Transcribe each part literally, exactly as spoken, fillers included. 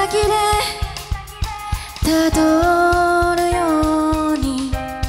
先でたどるように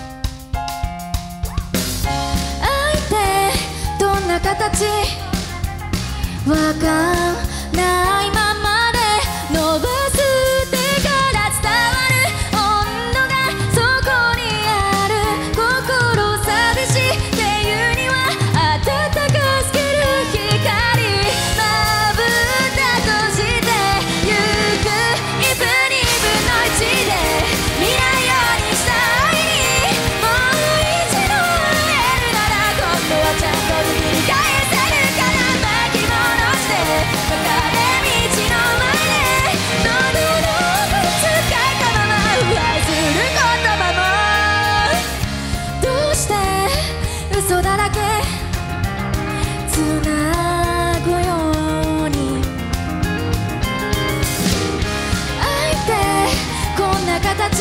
愛ってどんな形わかんないままで伸ばす手から伝わる温度がそこにある心寂しいっていうには暖かすぎる光まぶた閉じてゆくイブニブの位置で未来ようにした愛にもう一度会えるなら今度はちゃんと振り返せるから巻き戻して分かれ道の前で喉の奥使いたまま愛する言葉もどうして嘘だらけつなぐように愛ってこんな形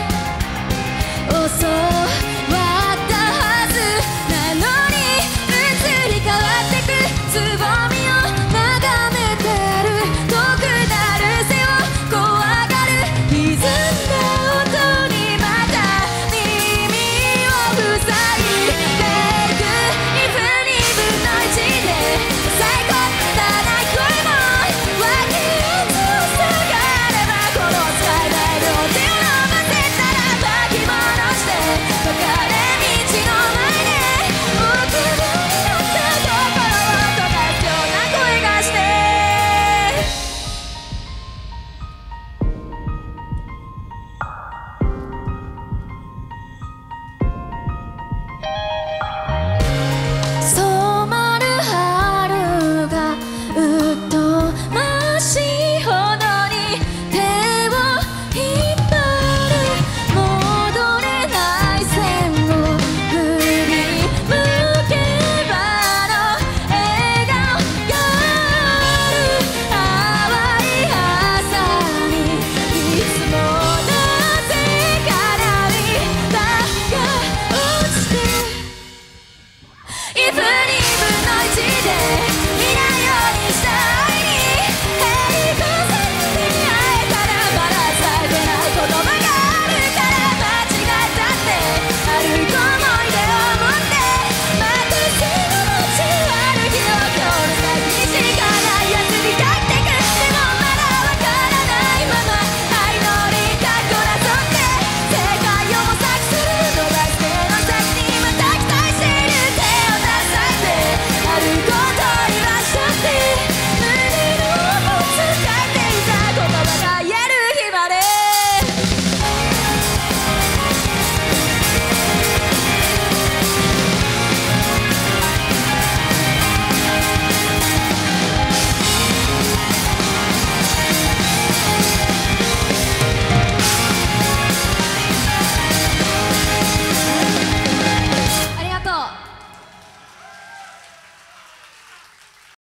教わったはずなのに移り変わってくつぼみを眺めてる遠くなる背を怖がる歪んだ音にまた耳を塞いでくイブニブの位置で最高だない声も湧き強さがあればこの使えない両手を伸ばせたら巻き戻して分かれ道の前で臆病になった心を溶かすような声がして染まる春がうっとましいほどに手を引っ張る戻れない線を振り向けばの笑顔がある淡い朝にいつもなぜか涙が落ちてイブニブの位置で